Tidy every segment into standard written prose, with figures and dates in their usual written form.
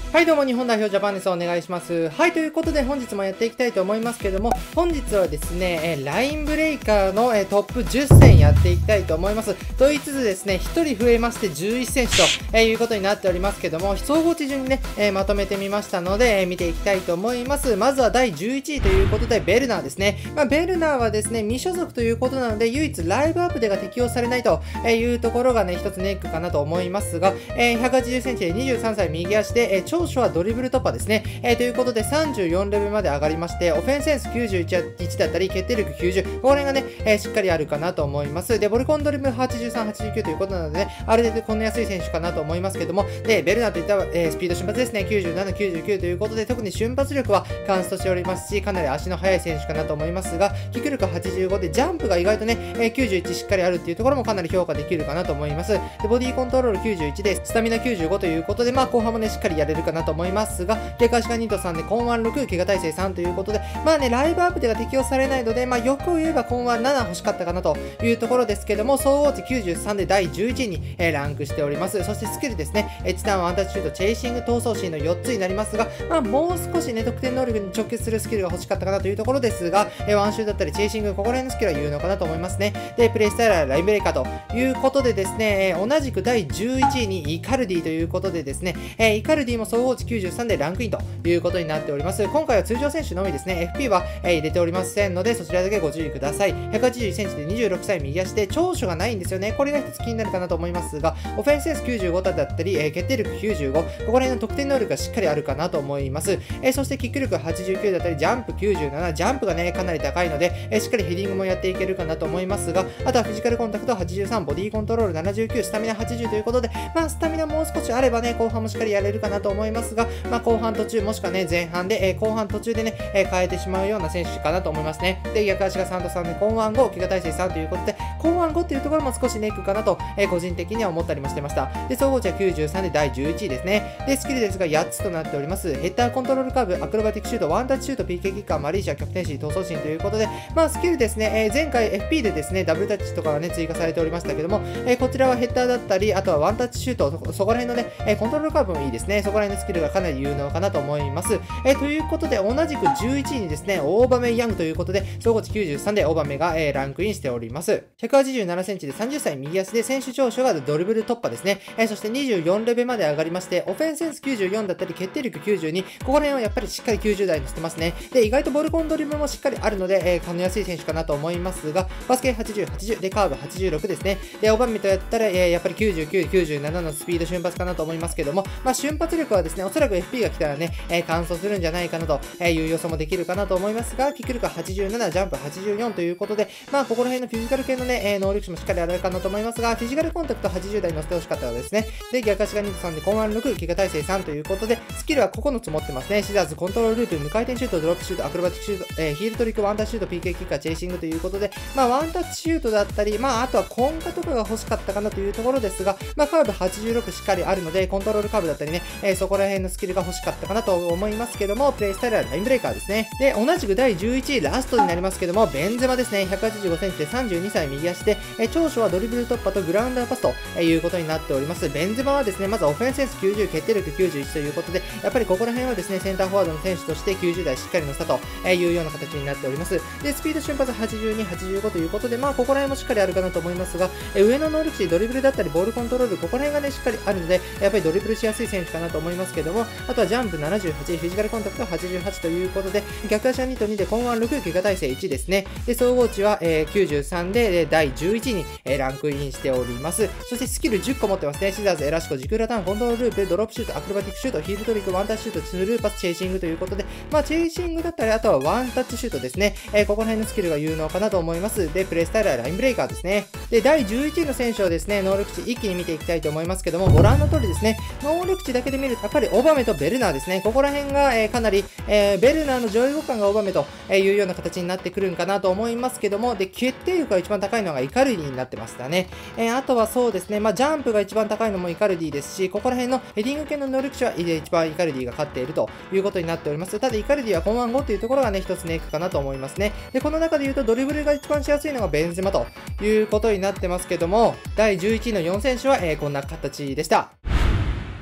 はいどうも、日本代表ジャパンです。お願いします。はい、ということで本日もやっていきたいと思いますけども、本日はですね、ラインブレイカーのトップ10選やっていきたいと思います。と言いつつですね、1人増えまして11選手ということになっておりますけども、総合値順にね、まとめてみましたので、見ていきたいと思います。まずは第11位ということで、ベルナーですね。ベルナーはですね、未所属ということなので、唯一ライブアップデが適用されないというところがね、一つネックかなと思いますが、180センチで23歳右足で、長所はドリブル突破ですね。ということで34レベルまで上がりまして、オフェンスセンス91だったり、決定力90、これがね、しっかりあるかなと思います。で、ボルコンドリブル83、89ということなので、ね、ある程度こんな安い選手かなと思いますけども、で、ベルナーといったら、スピード瞬発ですね、97、99ということで、特に瞬発力はカンストしておりますし、かなり足の速い選手かなと思いますが、キック力85で、ジャンプが意外とね、91しっかりあるっていうところもかなり評価できるかなと思います。で、ボディコントロール91で、スタミナ95ということで、後半もね、しっかりやれるかなと思いますが、逆足が2と3で、コンワン6、怪我耐性3ということで、ライブアップでは適用されないので、欲を言えばコンワン7欲しかったかなというところですけども、総合値93で第11位に、ランクしております。そしてスキルですね、チタン、ワンタッチシュート、チェイシング、闘争心の4つになりますが、もう少しね、得点能力に直結するスキルが欲しかったかなというところですが、ワンシューだったり、チェイシング、ここら辺のスキルは有能かなと思いますね。で、プレイスタイルはラインブレイカーということでですね、同じく第11位にイカルディということでですね、イカルディも総合値93でランクインということになっております。今回は通常選手のみですね、FP は、入れておりませんので、そちらだけご注意ください。181センチで26歳右足で長所がないんですよね。これが一つ気になるかなと思いますが、オフェンスセンス95だったり、決定力95、ここら辺の得点能力がしっかりあるかなと思います。そしてキック力89だったり、ジャンプ97、ジャンプがね、かなり高いので、しっかりヘディングもやっていけるかなと思いますが、あとはフィジカルコンタクト83、ボディコントロール79、スタミナ80ということで、スタミナもう少しあればね、後半もしっかりやれるかなと思いますが、後半途中もしくはね、前半で、後半途中でね、変えてしまうような選手かなと思いますね。で、逆足が3と3で、コンワン5、怪我耐性3ということで、コンワン5っていうところも少しネックかなと、個人的には思ったりもしてました。で、総合値は93で第11位ですね。で、スキルですが8つとなっております。ヘッダーコントロールカーブ、アクロバティックシュート、ワンタッチシュート、PK キッカー、マリーシャ、キャプテンシー、闘争心ということで、スキルですね、前回 FP でですね、ダブルタッチとかがね、追加されておりましたけども、こちらはヘッダーだったり、あとはワンタッチシュート、そこら辺のね、コントロールカーブもいいですね。そこら辺のスキルがかなり有能かなと思います。ということで、同じく11位にですね、オーバメヤングということで、総合値93でオーバメが、ランクインしております。187センチで30歳右足で、選手長所がドリブル突破ですね。そして24レベルまで上がりまして、オフェンスセンス94だったり、決定力92、ここら辺はやっぱりしっかり90台にしてますね。で、意外とボルコンドリブルもしっかりあるので、勘の安い選手かなと思いますが、バスケ80、80でカーブ86ですね。で、オーバメとやったら、やっぱり99、97のスピード瞬発かなと思いますけども、瞬発力はですね、おそらく FP が来たらね、完走するんじゃないかなという予想もできるかなと思いますが、キック力は87、ジャンプ84ということで、ここら辺のフィジカル系のね、能力値もしっかりあるかなと思いますが、フィジカルコンタクト80台乗せてほしかったらですね。で、逆足が2と3で、コンワン6、怪我耐性3ということで、スキルは9つ持ってますね。シザーズ、コントロールループ、無回転シュート、ドロップシュート、アクロバティックシュート、ヒールトリック、ワンタッチシュート、PK キッカー、チェイシングということで、ワンタッチシュートだったり、あとはコンカとかが欲しかったかなというところですが、カーブ86しっかりあるので、コントロールカーブだったりね、そこら辺のスキルが欲しかったかなと思いますけども、プレイスタイルはラインブレイカーですね。で、同じく第11位ラストになりますけども、ベンゼマですね。185センチで32歳右足で、長所はドリブル突破とグラウンダーパスということになっております。ベンゼマはですね、まずオフェンスセンス90、決定力91ということで、やっぱりここら辺はですね、センターフォワードの選手として90台しっかり乗せたというような形になっております。で、スピード瞬発82、85ということで、ここら辺もしっかりあるかなと思いますが、上の能力値、ドリブルだったり、ボールコントロール、ここら辺がね、しっかりあるので、やっぱりドリブルしやすい選手かなと思いますけども、あとはジャンプ78、フィジカルコンタクト88ということで、逆足は2と2で、コンワン6、怪我耐性1ですね。で、総合値は、93で、第11位に、ランクインしております。そしてスキル10個持ってますね。シザーズ、エラシコ、ジクラターン、コントロールループ、ドロップシュート、アクロバティックシュート、ヒールトリック、ワンタッチシュート、スルーパス、チェイシングということで、チェイシングだったり、あとはワンタッチシュートですね。ここら辺のスキルが有能かなと思います。で、プレイスタイルはラインブレイカーですね。で、第11位の選手をですね、能力値一気に見ていきたいと思いますけども、ご覧の通りですね、能力値だけで見ると、やっぱりオバメとベルナーですね。ここら辺が、かなり、ベルナーの上位互換がオバメというような形になってくるんかなと思いますけども、で、決定力が一番高いのがイカルディになってましたね。あとはそうですね、ジャンプが一番高いのもイカルディですし、ここら辺のヘディング系の能力値は一番イカルディが勝っているということになっております。ただイカルディはコンワン5というところがね、一つネックかなと思いますね。で、この中で言うとドリブルが一番しやすいのがベンゼマということになってますけども、第11位の4選手は、こんな形でした。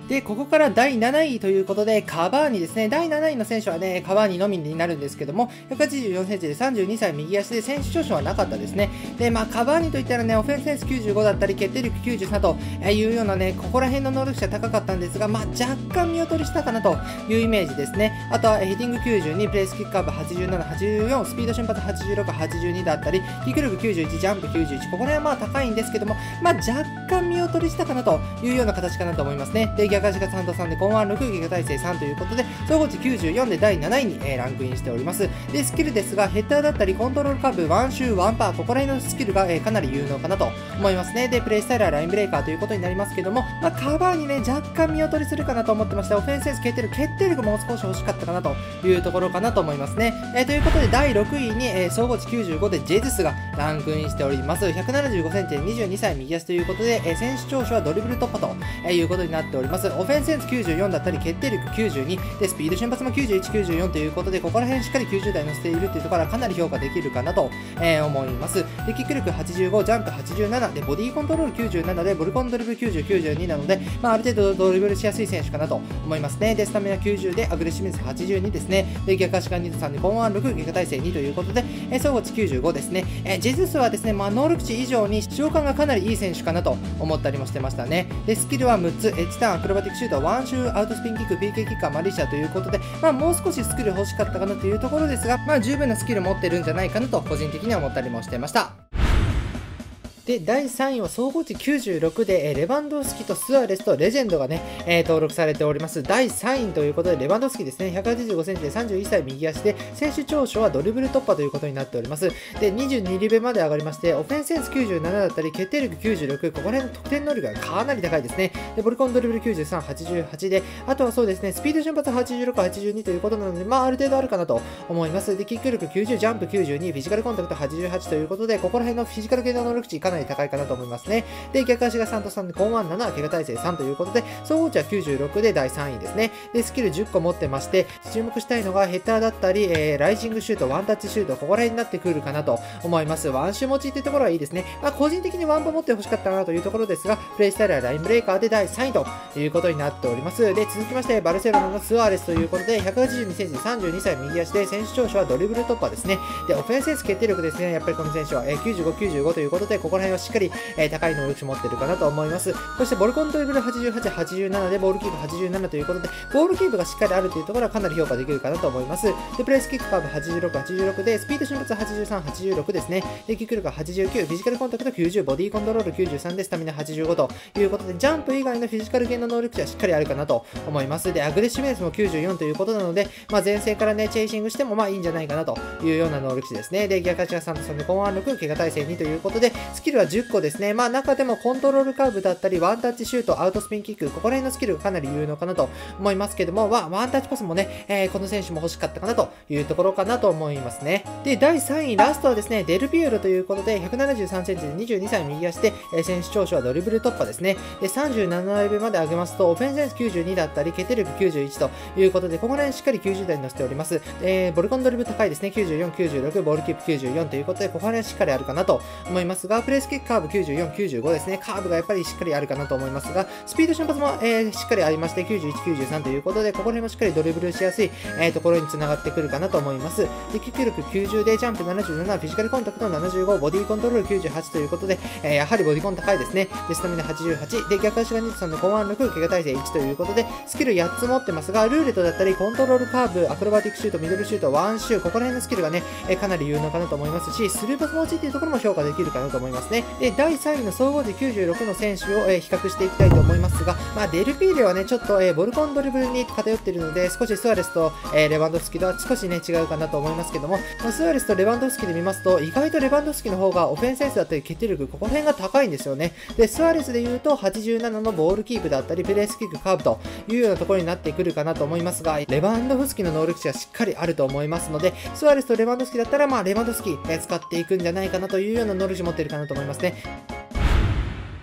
で、ここから第7位ということで、カバーニですね。第7位の選手はね、カバーニのみになるんですけども、184センチで32歳右足で選手長所はなかったですね。で、カバーニといったらね、オフェンスセンス95だったり、決定力93というようなね、ここら辺の能力者高かったんですが、若干見劣りしたかなというイメージですね。あとは、ヘディング92、プレースキックカーブ87、84、スピード瞬発86、82だったり、キック力91、ジャンプ91、ここら辺は高いんですけども、若干見劣りしたかなというような形かなと思いますね。で、逆足が3と3で、コンワン6、ギガ体制3ということで、総合値94で第7位に、ランクインしております。で、スキルですが、ヘッダーだったり、コントロールカーブ、ワンシュー、ワンパー、ここら辺のスキルが、かなり有能かなと思いますね。で、プレイスタイルはラインブレーカーということになりますけども、カバーにね、若干見劣りするかなと思ってました。オフェンスセンス、決定力もう少し欲しかったかなというところかなと思いますね。ということで、第6位に、総合値95でジェズスがランクインしております。175センチで22歳右足ということで、選手長所はドリブル突破ということになっております。オフェンスセンス94だったり、決定力92で、スピード瞬発も91、94ということで、ここら辺しっかり90台乗せているというところはかなり評価できるかなと、思います。で、キック力85、ジャンプ87で、ボディコントロール97で、ボルコンドリブル90、92なので、ある程度ドリブルしやすい選手かなと思いますね。で、スタミナ90で、アグレッシブネス82ですね。で、逆足が2と3で、コンワン6、ギガ体制2ということで、総合値95ですね。ジェズスはですね、能力値以上に使用感がかなりいい選手かなと思ったりもしてましたね。で、スキルは6つ、エッジターン、アクロバティックシュート、ワンシュー、アウトスピンキック、PK キッカー、マリシャということで、もう少しスキル欲しかったかなというところですが、十分なスキル持ってるんじゃないかなと個人的には思ったりもしてました。で、第3位は総合値96で、レバンドフスキとスアレスとレジェンドがね、登録されております。第3位ということで、レバンドフスキですね、185センチで31歳右足で、選手長所はドリブル突破ということになっております。で、22リベまで上がりまして、オフェンスセンス97だったり、決定力96、ここら辺の得点能力がかなり高いですね。で、ボルコンドリブル93、88で、あとはそうですね、スピード瞬発86、82ということなので、ある程度あるかなと思います。で、キック力90、ジャンプ92、フィジカルコンタクト88ということで、ここら辺のフィジカル系の能力値かなり高いかなと思いますね。で、逆足が3と3で、コンワン7、怪我耐性3ということで、総合値は96で第3位ですね。で、スキル10個持ってまして、注目したいのがヘッダーだったり、ライジングシュート、ワンタッチシュート、ここら辺になってくるかなと思います。ワンシュ持ちっていうところはいいですね。個人的にワンパ持って欲しかったなというところですが、プレイスタイルはラインブレーカーで第3位ということになっております。で、続きまして、バルセロナのスアレスということで、182センチ、32歳右足で、選手長所はドリブル突破ですね。で、オフェンスセンス決定力ですね。やっぱりこの選手は、95、95ということで、ここら辺はしっかり、高い能力値持ってるかなと思います。そしてボルコンドリブル88、87でボールキープ87ということで、ボールキープがしっかりあるというところはかなり評価できるかなと思います。で、プレスキックカーブ86、86で、スピード瞬発83、86ですね。で、キック力89、フィジカルコンタクト90、ボディコントロール93で、スタミナ85ということで、ジャンプ以外のフィジカル系の能力値はしっかりあるかなと思います。で、アグレッシブネスも94ということなので、前線からね、チェイシングしてもいいんじゃないかなというような能力値ですね。で、逆足が3と3で、コンワン6、怪我耐性2ということで、スキルは10個ですね。中でもコントロールカーブだったり、ワンタッチシュート、アウトスピンキック、ここら辺のスキルがかなり有能かなと思いますけども、ワンタッチパスもね、この選手も欲しかったかなというところかなと思いますね。で、第3位、ラストはですね、デルピエロということで、173センチで22歳右足で、選手長所はドリブル突破ですね。で、37レベルまで上げますと、オフェンスセンス92だったり、決定力91ということで、ここら辺しっかり90台に乗せております。ボルコンドリブル高いですね、94、96、ボールキープ94ということで、ここら辺しっかりあるかなと思いますが、プレスキックカーブ94、95ですね、カーブがやっぱりしっかりあるかなと思いますが、スピード瞬発も、しっかりありまして、91、93ということで、ここら辺もしっかりドリブルしやすい、ところにつながってくるかなと思います。で、キック力90で、ジャンプ77、フィジカルコンタクト75、ボディコントロール98ということで、やはりボディコン高いですね。で、スタミナ88、で、逆足が2と3で、コンワン6、怪我耐性1ということで、スキル8つ持ってますが、ルーレットだったり、コントロールカーブ、アクロバティックシュート、ミドルシュート、ワンシュー、ここら辺のスキルがね、かなり有能かなと思いますし、スルーパス持ちっていうところも評価できるかなと思いますね。で、第3位の総合値96の選手を、比較していきたいと思いますが、デルピーレはね、ちょっと、ボルコンドリブルに偏っているので、少しスアレスと、レバンドフスキとは少しね、違うかなと思いますけども、スアレスとレバンドフスキで見ますと、意外とレバンドフスキの方がオフェンスセンスだったり決定力、ここら辺が高いんですよね。で、スアレスで言うと、87のボールキープだったり、プレースキック、カーブというようなところになってくるかなと思いますが、レバンドフスキの能力値はしっかりあると思いますので、スアレスとレバンドフスキだったら、レバンドフスキ、使っていくんじゃないかなというような能力値持っているかなと思いますね。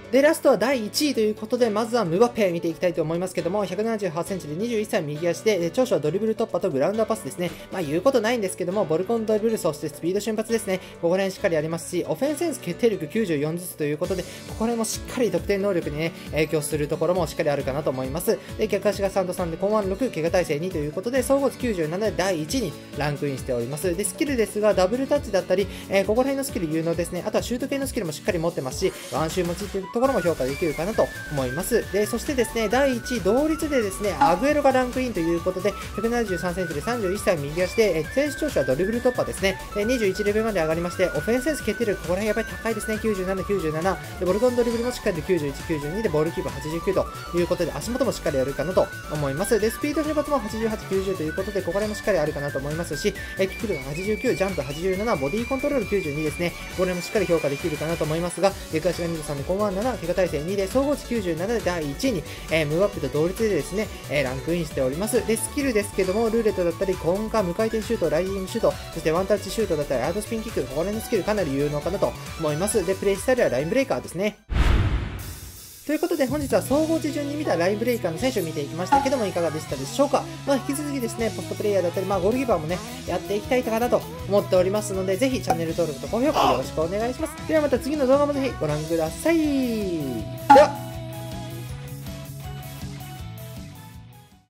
で、ラストは第1位ということで、まずはムバッペ見ていきたいと思いますけども、178センチで21歳右足で、長所はドリブル突破とグラウンダーパスですね。言うことないんですけども、ボルコンドリブル、そしてスピード瞬発ですね。ここら辺しっかりありますし、オフェンスセンス決定力94ずつということで、ここら辺もしっかり得点能力にね、影響するところもしっかりあるかなと思います。で、逆足が3と3で、コンワン6、怪我耐性2ということで、総合値97で第1位にランクインしております。で、スキルですが、ダブルタッチだったり、ここら辺のスキル有能ですね。あとはシュート系のスキルもしっかり持ってますし、ワンシュー持ちというところも評価できるかなと思います。で、そしてですね、第1位同率でですね、アグエロがランクインということで、173センチで31歳右足で、選手長所はドリブル突破ですね。21レベルまで上がりまして、オフェンスセンス決定力、ここら辺やっぱり高いですね。97、97。で、ボルコンドリブルもしっかりで91、92で、ボールキープ89ということで、足元もしっかりやるかなと思います。で、スピード瞬発も88、90ということで、ここら辺もしっかりあるかなと思いますし、キック力89、ジャンプ87、ボディコントロール92ですね。これもしっかり評価できるかなと思いますが、逆足が23で、コンワン7、怪我耐性2で、総合値97で第1位に、ムーアップと同率でですね、ランクインしております。で、スキルですけども、ルーレットだったり、コンカ、無回転シュート、ライジングシュート、そしてワンタッチシュートだったり、アートスピンキック、ここら辺のスキルかなり有能かなと思います。で、プレイスタイルはラインブレイカーですね。ということで本日は総合値順に見たラインブレイカーの選手を見ていきましたけどもいかがでしたでしょうか。引き続きですね、ポストプレイヤーだったり、ゴールキーパーもね、やっていきたいかなと思っておりますので、ぜひチャンネル登録と高評価よろしくお願いします。ではまた次の動画もぜひご覧ください。では。